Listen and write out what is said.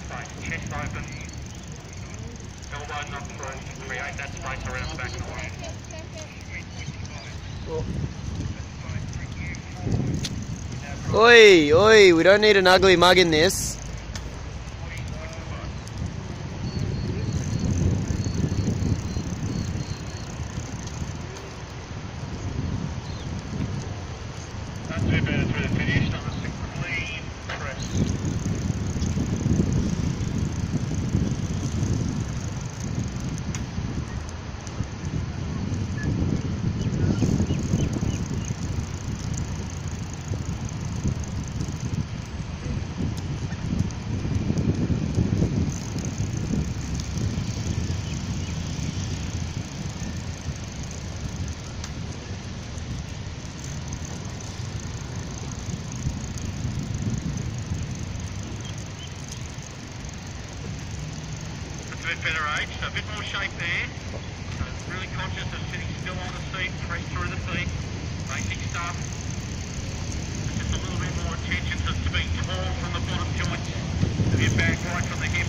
Space. Chest open. Elbow not through. Create that space around the back of the leg. Oi, oi, we don't need an ugly mug in this. That's a bit better through the finish. On a clean press. A bit better age, so a bit more shape there. So really conscious of sitting still on the seat, press through the feet, basic stuff. Just a little bit more attention to being tall from the bottom joints of your back right from the hip.